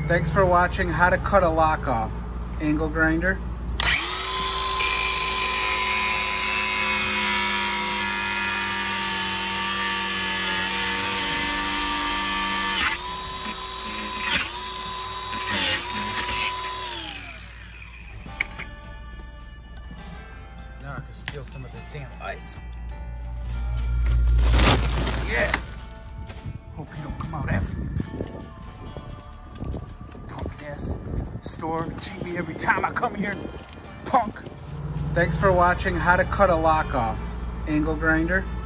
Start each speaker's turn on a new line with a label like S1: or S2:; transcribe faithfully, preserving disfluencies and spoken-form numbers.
S1: Thanks for watching how to cut a lock off. Angle grinder. Now I can steal some of this damn ice. Yeah. Hope you don't come out after me. Punk ass store. Cheat me every time I come here. Punk. Thanks for watching how to cut a lock off. Angle grinder.